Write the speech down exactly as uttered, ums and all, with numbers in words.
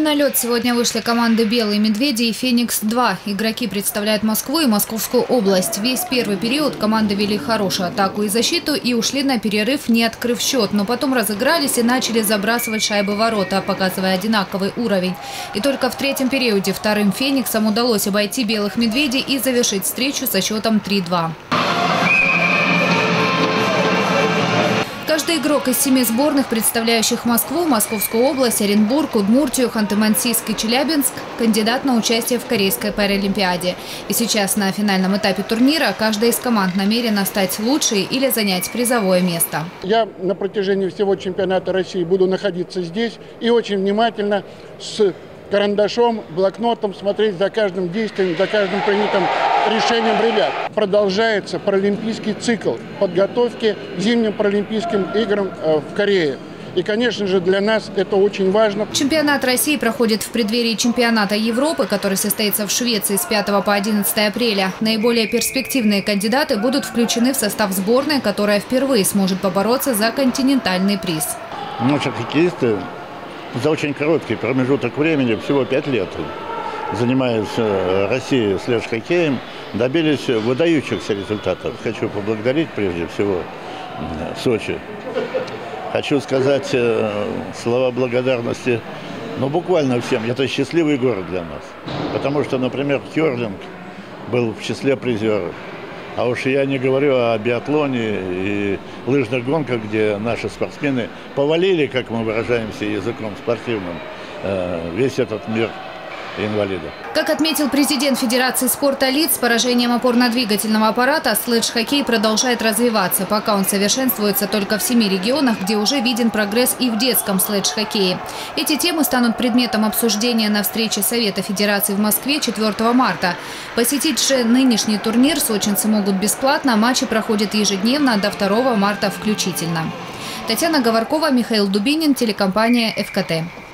на лед сегодня вышли команды «Белые медведи» и «Феникс-два». Игроки представляют Москву и Московскую область. Весь первый период команды вели хорошую атаку и защиту и ушли на перерыв, не открыв счет. Но потом разыгрались и начали забрасывать шайбы в ворота, показывая одинаковый уровень. И только в третьем периоде вторым «Фениксам» удалось обойти «Белых медведей» и завершить встречу со счетом три-два. Каждый игрок из семи сборных, представляющих Москву, Московскую область, Оренбург, Удмуртию, Ханты-Мансийск и Челябинск, кандидат на участие в Корейской паралимпиаде. И сейчас на финальном этапе турнира каждая из команд намерена стать лучшей или занять призовое место. Я на протяжении всего чемпионата России буду находиться здесь и очень внимательно с карандашом, блокнотом смотреть за каждым действием, за каждым принятым решением ребят. Продолжается паралимпийский цикл подготовки к зимним паралимпийским играм в Корее. И, конечно же, для нас это очень важно. Чемпионат России проходит в преддверии чемпионата Европы, который состоится в Швеции с пятого по одиннадцатое апреля. Наиболее перспективные кандидаты будут включены в состав сборной, которая впервые сможет побороться за континентальный приз. Наши хоккеисты за очень короткий промежуток времени, всего пять лет, занимаясь Россией слэш-хоккеем, добились выдающихся результатов. Хочу поблагодарить прежде всего Сочи. Хочу сказать слова благодарности, ну, буквально всем. Это счастливый город для нас. Потому что, например, керлинг был в числе призеров. А уж я не говорю о биатлоне и лыжных гонках, где наши спортсмены повалили, как мы выражаемся языком спортивным, весь этот мир инвалидов. Как отметил президент Федерации спорта лиц, с поражением опорно-двигательного аппарата слэдж-хоккей продолжает развиваться, пока он совершенствуется только в семи регионах, где уже виден прогресс и в детском слэдж-хоккее. Эти темы станут предметом обсуждения на встрече Совета Федерации в Москве четвёртого марта. Посетить же нынешний турнир сочинцы могут бесплатно, матчи проходят ежедневно до второго марта включительно. Татьяна Говоркова, Михаил Дубинин, телекомпания эф ка тэ.